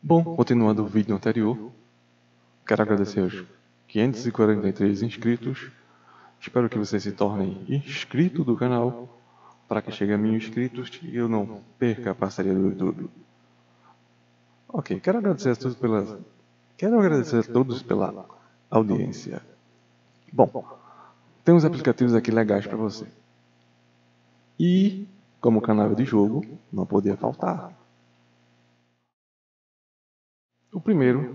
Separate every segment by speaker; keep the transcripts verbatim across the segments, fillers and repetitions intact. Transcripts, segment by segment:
Speaker 1: Bom, continuando o vídeo anterior, quero agradecer aos quinhentos e quarenta e três inscritos. Espero que vocês se tornem inscritos do canal, para que chegue a mil inscritos e eu não perca a parceria do YouTube. Ok, quero agradecer a todos pela, quero agradecer a todos pela audiência. Bom, tem uns aplicativos aqui legais para você. E, como o canal é de jogo, não podia faltar. O primeiro,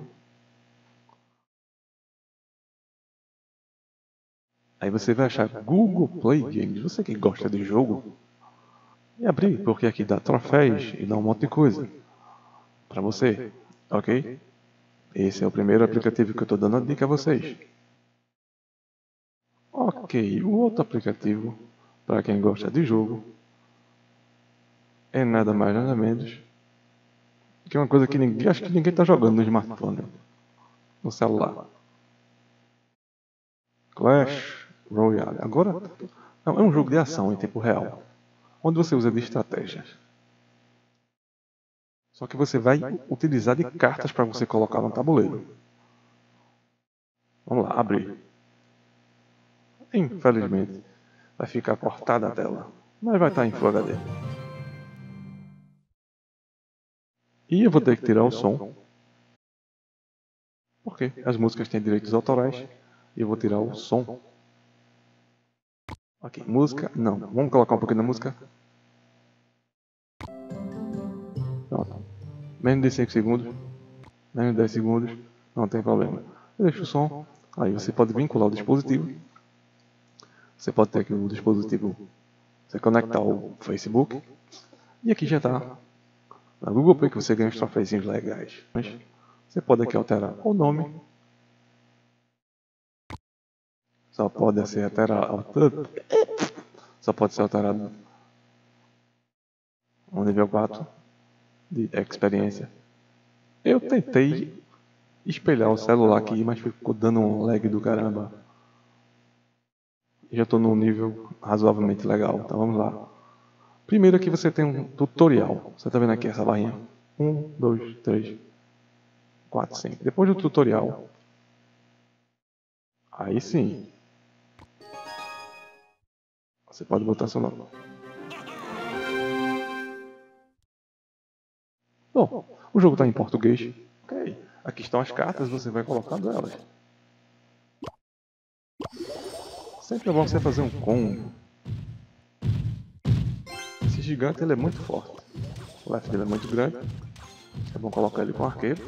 Speaker 1: aí você vai achar Google Play Games. Você que gosta de jogo, e abrir, porque aqui dá troféus e dá um monte de coisa para você, ok? Esse é o primeiro aplicativo que eu estou dando a dica a vocês. Ok, o outro aplicativo, para quem gosta de jogo, é nada mais nada menos que uma coisa que ninguém, acho que ninguém está jogando no smartphone, no celular. Clash Royale. Agora, não, é um jogo de ação em tempo real, onde você usa de estratégias. Só que você vai utilizar de cartas para você colocar no tabuleiro. Vamos lá, abrir. Infelizmente, vai ficar cortada a tela, mas vai estar em Full H D. E eu vou ter que tirar o som, porque as músicas têm direitos autorais, e eu vou tirar o som. Ok, música, não, vamos colocar um pouquinho da música. Pronto, menos de cinco segundos, menos de dez segundos, não tem problema. Eu deixo o som, aí você pode vincular o dispositivo. Você pode ter aqui o dispositivo, você conectar ao Facebook, e aqui já está na Google Play que você ganha os troféus legais. Mas você pode aqui alterar o nome, só pode ser alterado, só pode ser alterado no nível quatro de experiência. Eu tentei espelhar o celular aqui, mas ficou dando um lag do caramba. Já estou num nível razoavelmente legal, então vamos lá. Primeiro aqui você tem um tutorial. Você está vendo aqui essa barrinha? um, dois, três, quatro, cinco. Depois do tutorial, aí sim, você pode botar seu nome. Bom, o jogo está em português. Ok. Aqui estão as cartas, você vai colocando elas. Sempre é bom você fazer um combo. Esse gigante ele é muito forte. O left dele é muito grande. É bom colocar ele com arqueiro.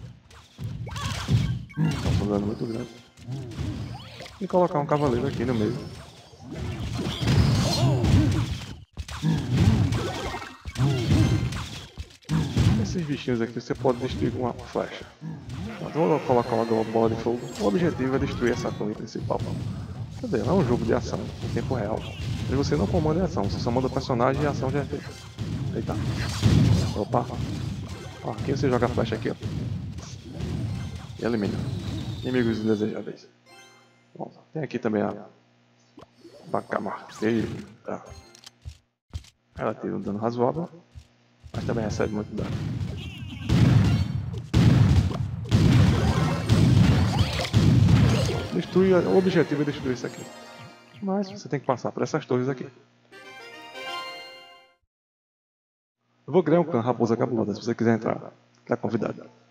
Speaker 1: Está um dano muito grande. E colocar um cavaleiro aqui no meio. Esses bichinhos aqui você pode destruir com uma flecha. Então vou colocar uma bola de fogo. O objetivo é destruir essa torre principal. Cadê? É um jogo de ação em tempo real. Mas você não comanda a ação, você só manda o personagem e a ação já é feita. Eita. Opa. Ó, aqui você joga a flecha aqui, ó. E elimina. Inimigos indesejáveis. Bom, tem aqui também a vaca martelha. Ela tira um dano razoável, mas também recebe muito dano. Destruir, o objetivo é destruir isso aqui. Mas você tem que passar por essas torres aqui. Eu vou criar um clã Raposa Cabulosa, se você quiser entrar, está convidado.